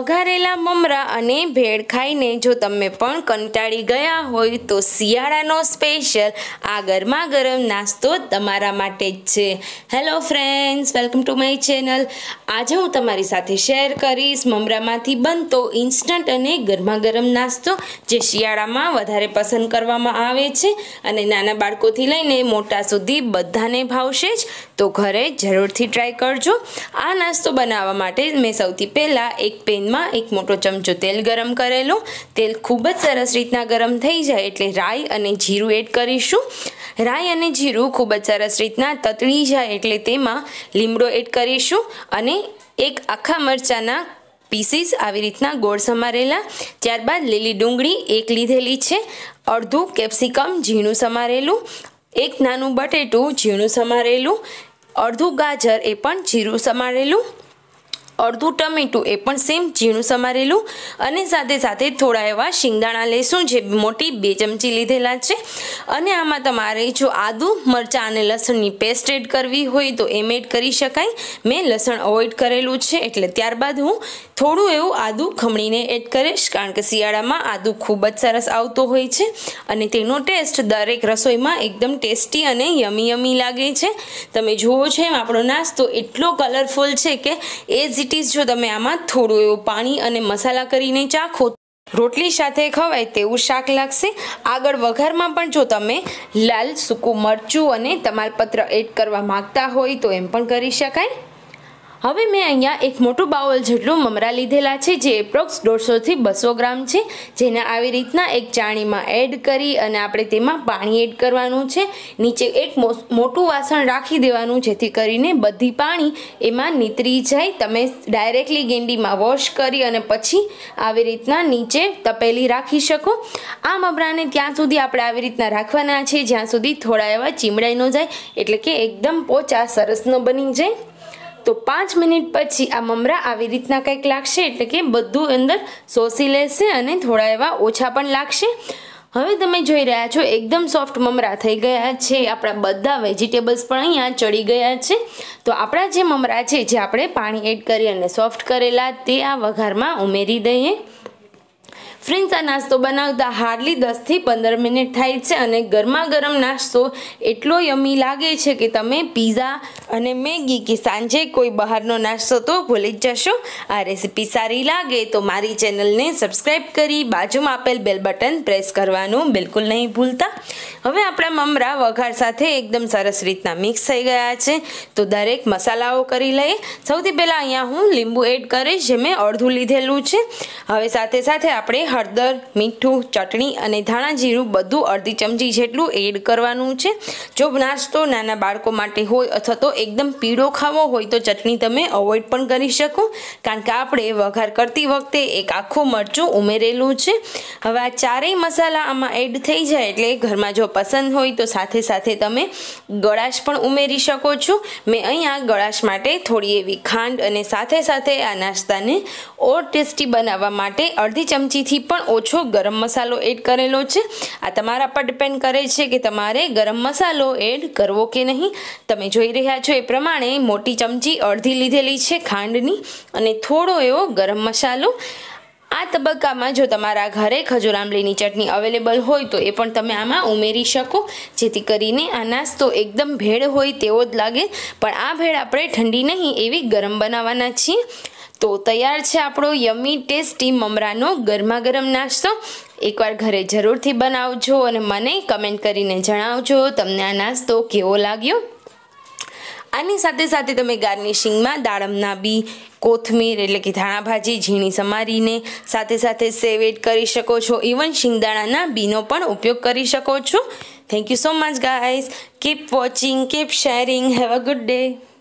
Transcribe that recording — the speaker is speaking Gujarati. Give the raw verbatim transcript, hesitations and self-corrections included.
વઘારેલા મમરા અને ભેળ ખાઈને જો તમે પણ કંટાળી ગયા હોય તો શિયાળાનો સ્પેશિયલ આ ગરમા ગરમ નાસ્તો તમારા માટે જ છે। Hello friends, welcome to my channel. આજે હું તમારી સાથે શેર કરીશ મમરામાંથી બનતો ઇન્સ્ટન્ટ અને ગરમા ગરમ નાસ્તો જે શિયાળામાં વધારે પસંદ કરવામાં આવે છે અને નાના બાળકોથી લઈને મોટા સુધી બધાને ભાવશે જ, તો ઘરે જરૂરથી ટ્રાય કરજો। આ નાસ્તો બનાવવા માટે મેં સૌથી પહેલાં એક પેનમાં એક મોટો ચમચો તેલ ગરમ કરેલું। તેલ ખૂબ જ સરસ રીતના ગરમ થઈ જાય એટલે રાઈ અને જીરું એડ કરીશું। રાઈ અને જીરું ખૂબ જ સરસ રીતના તતળી જાય એટલે તેમાં લીમડો એડ કરીશું અને એક આખા મરચાંના પીસીસ આવી રીતના ગોળ સમારેલા, ત્યારબાદ લીલી ડુંગળી એક લીધેલી છે, અડધું કેપ્સિકમ ઝીણું સમારેલું, એક નાનું બટેટું ઝીણું સમારેલું, અડધું ગાજર એ પણ ઝીણું સમારેલું, અડધું ટમેટું એ પણ સેમ ઝીણું સમારેલું અને સાથે સાથે થોડા એવા શિંગદાણા લેશું જે મોટી બે ચમચી લીધેલા છે। અને આમાં તમારે જો આદુ મરચાં અને લસણની પેસ્ટ એડ કરવી હોય તો એમ એડ કરી શકાય। મેં લસણ અવોઇડ કરેલું છે એટલે ત્યારબાદ હું થોડું એવું આદુ ખમણીને એડ કરીશ, કારણ કે શિયાળામાં આદુ ખૂબ જ સરસ આવતો હોય છે અને તેનો ટેસ્ટ દરેક રસોઈમાં એકદમ ટેસ્ટી અને યમી યમી લાગે છે। તમે જુઓ છો એમ આપણો નાસ્તો એટલો કલરફુલ છે કે એ જ ઇટ ઇઝ જો તમે આમાં થોડું એવું પાણી અને મસાલા કરીને ચાખો રોટલી સાથે ખવાય તેવું શાક લાગશે। આગળ વઘારમાં પણ જો તમે લાલ સૂકું મરચું અને તમાલપત્ર એડ કરવા માંગતા હોય તો એમ પણ કરી શકાય। હવે મેં અહીંયા એક મોટું બાઉલ જેટલું મમરા લીધેલા છે જે એપ્રોક્સ દોઢસોથી બસો ગ્રામ છે, જેને આવી રીતના એક ચાણીમાં એડ કરી અને આપણે તેમાં પાણી એડ કરવાનું છે। નીચે એક મોટું વાસણ રાખી દેવાનું જેથી કરીને બધી પાણી એમાં નીતરી જાય। તમે ડાયરેક્ટલી ગેંડીમાં વોશ કરી અને પછી આવી રીતના નીચે તપેલી રાખી શકો। આ મમરાને ત્યાં સુધી આપણે આવી રીતના રાખવાના છે જ્યાં સુધી થોડા એવા ચીમડાઈ ન જાય, એટલે કે એકદમ પોચા સરસ ન બની જાય। તો પાંચ મિનિટ પછી આ મમરા આવી રીતના કંઈક લાગશે, એટલે કે બધું અંદર શોષી લેશે અને થોડા એવા ઓછા પણ લાગશે। હવે તમે જોઈ રહ્યા છો એકદમ સોફ્ટ મમરા થઈ ગયા છે, આપણા બધા વેજીટેબલ્સ પણ અહીંયા ચડી ગયા છે। તો આપણા જે મમરા છે જે આપણે પાણી એડ કરી અને સોફ્ટ કરેલા તે આ વઘારમાં ઉમેરી દઈએ। ફ્રેન્ડ્સ, આ નાસ્તો બનાવતા હાર્ડલી દસથી પંદર મિનિટ થાય છે અને ગરમા ગરમ નાસ્તો એટલો યમી લાગે છે કે તમે પીઝા અને મેગી કે સાંજે કોઈ બહારનો નાસ્તો તો ભૂલી જ જશો। આ રેસીપી સારી લાગે તો મારી ચેનલને સબસ્ક્રાઈબ કરી બાજુમાં આપેલ બેલ બટન પ્રેસ કરવાનું બિલકુલ નહીં ભૂલતા। હવે આપણા મમરા વઘાર સાથે એકદમ સરસ રીતના મિક્સ થઈ ગયા છે, તો દરેક મસાલાઓ કરી લઈએ। સૌથી પહેલાં અહીંયા હું લીંબુ એડ કરીશ જે મેં અડધું લીધેલું છે। હવે સાથે સાથે આપણે હળદર, મીઠું, ચટણી અને ધાણા જીરું બધું અડધી ચમચી જેટલું એડ કરવાનું છે। જો નાસ્તો નાના બાળકો માટે હોય અથવા તો એકદમ પીળો ખાવો હોય તો ચટણી તમે અવોઇડ પણ કરી શકો, કારણ કે આપણે વઘાર કરતી વખતે એક આખું મરચું ઉમેરેલું છે। હવે આ ચારેય મસાલા આમાં એડ થઈ જાય એટલે ઘરમાં જો પસંદ હોય તો સાથે સાથે તમે ગળાશ પણ ઉમેરી શકો છો। મેં અહીંયા ગળાશ માટે થોડી એવી ખાંડ અને સાથે સાથે આ નાસ્તાને ઓર ટેસ્ટી બનાવવા માટે અડધી ચમચીથી પણ ઓછો ગરમ મસાલો એડ કરેલો છે। આ તમારા પર ડિપેન્ડ કરે છે કે તમારે ગરમ મસાલો એડ કરવો કે નહીં। તમે જોઈ રહ્યા છો એ પ્રમાણે મોટી ચમચી અડધી લીધેલી છે ખાંડની અને થોડો એવો ગરમ મસાલો। આ તબક્કામાં જો તમારા ઘરે ખજૂર આંબલીની ચટણી અવેલેબલ હોય તો એ પણ તમે આમાં ઉમેરી શકો, જેથી કરીને આ નાસ્તો એકદમ ભેળ હોય તેવો જ લાગે, પણ આ ભેળ આપણે ઠંડી નહીં એવી ગરમ બનાવવાના છીએ। તો તૈયાર છે આપણો યમી ટેસ્ટી મમરાનો ગરમા ગરમ નાસ્તો। એકવાર ઘરે જરૂરથી બનાવજો અને મને કમેન્ટ કરીને જણાવજો તમને આ નાસ્તો કેવો લાગ્યો। આની સાથે સાથે તમે ગાર્નિશિંગમાં દાડમના બી, કોથમીર એટલે કે ધાણા ભાજી ઝીણી સમારીને સાથે સાથે સેવ એડ કરી શકો છો, ઇવન શિંગદાણાના બીનો પણ ઉપયોગ કરી શકો છો। Thank you so much guys, keep watching, keep sharing, have a good day.